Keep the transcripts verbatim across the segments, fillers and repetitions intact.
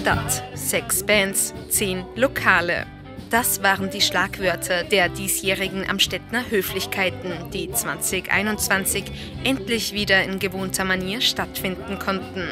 Stadt, sechs Bands, zehn Lokale. Das waren die Schlagwörter der diesjährigen Amstettner Höflichkeiten, die zwanzig einundzwanzig endlich wieder in gewohnter Manier stattfinden konnten.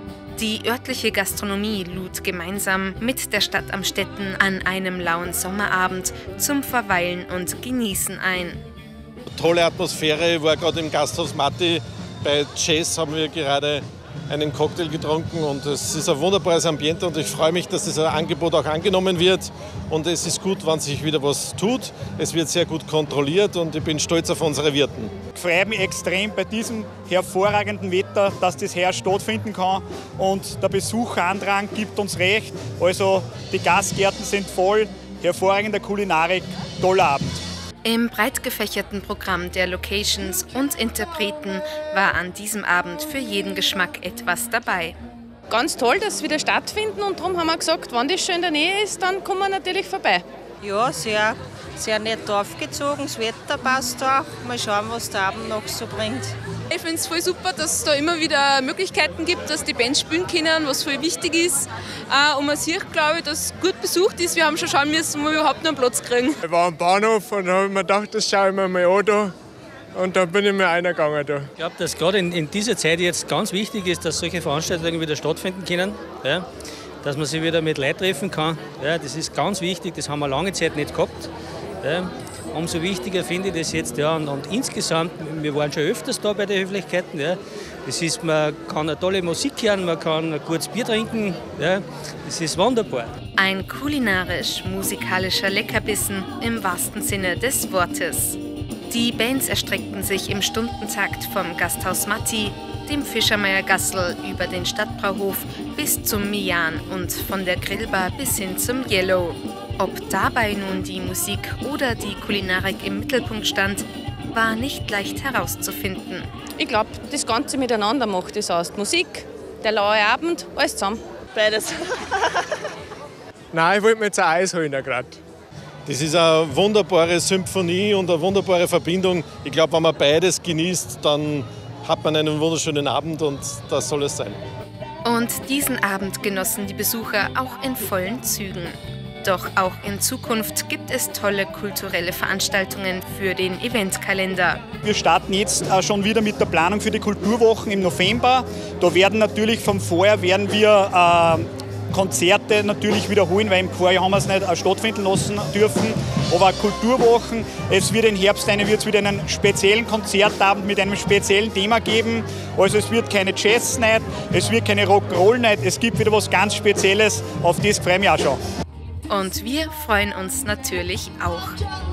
Die örtliche Gastronomie lud gemeinsam mit der Stadt Amstetten an einem lauen Sommerabend zum Verweilen und Genießen ein. Tolle Atmosphäre, ich war gerade im Gasthaus Matti. Bei Jazz haben wir gerade einen Cocktail getrunken und es ist ein wunderbares Ambiente und ich freue mich, dass dieses Angebot auch angenommen wird. Und es ist gut, wenn sich wieder was tut. Es wird sehr gut kontrolliert und ich bin stolz auf unsere Wirten. Ich freue mich extrem bei diesem hervorragenden Wetter, dass das heuer stattfinden kann. Und der Besucherandrang gibt uns recht. Also die Gastgärten sind voll, hervorragende Kulinarik, toller Abend. Im breit gefächerten Programm der Locations und Interpreten war an diesem Abend für jeden Geschmack etwas dabei. Ganz toll, dass es wieder stattfinden und darum haben wir gesagt, wenn das schon in der Nähe ist, dann kommen wir natürlich vorbei. Ja, sehr, sehr nett aufgezogen, das Wetter passt auch. Mal schauen, was der Abend noch so bringt. Ich finde es voll super, dass es da immer wieder Möglichkeiten gibt, dass die Bands spielen können, was voll wichtig ist. Und man sieht, glaube ich, dass es gut besucht ist. Wir haben schon schauen müssen, wo wir überhaupt noch einen Platz kriegen. Ich war am Bahnhof und habe mir gedacht, das schaue ich mir mal an da. Und dann bin ich mir reingegangen da. Ich glaube, dass gerade in, in dieser Zeit jetzt ganz wichtig ist, dass solche Veranstaltungen wieder stattfinden können. Ja? Dass man sich wieder mit Leuten treffen kann. Ja? Das ist ganz wichtig, das haben wir lange Zeit nicht gehabt. Ja? Umso wichtiger finde ich das jetzt. Ja. Und, und insgesamt, wir waren schon öfters da bei den Höflichkeiten. Ja. Das ist, man kann eine tolle Musik hören, man kann ein gutes Bier trinken. Ja. Das ist wunderbar. Ein kulinarisch-musikalischer Leckerbissen im wahrsten Sinne des Wortes. Die Bands erstreckten sich im Stundentakt vom Gasthaus Matti, dem Fischermeier-Gassel über den Stadtbrauhof bis zum Mian und von der Grillbar bis hin zum Yellow. Ob dabei nun die Musik oder die Kulinarik im Mittelpunkt stand, war nicht leicht herauszufinden. Ich glaube, das Ganze miteinander macht es aus. Die Musik, der laue Abend, alles zusammen. Beides. Nein, ich wollte mir jetzt ein Eis holen gerade. Das ist eine wunderbare Symphonie und eine wunderbare Verbindung. Ich glaube, wenn man beides genießt, dann hat man einen wunderschönen Abend und das soll es sein. Und diesen Abend genossen die Besucher auch in vollen Zügen. Doch auch in Zukunft gibt es tolle kulturelle Veranstaltungen für den Eventkalender. Wir starten jetzt schon wieder mit der Planung für die Kulturwochen im November. Da werden natürlich vom Vorjahr werden wir äh, Konzerte natürlich wiederholen, weil im Vorjahr haben wir es nicht äh, stattfinden lassen dürfen. Aber Kulturwochen, es wird im Herbst eine, wird es wieder einen speziellen Konzertabend mit einem speziellen Thema geben. Also es wird keine Jazz-Night, es wird keine Rock'n'Roll-Night, es gibt wieder was ganz Spezielles, auf das freue ich mich auch schon. Und wir freuen uns natürlich auch.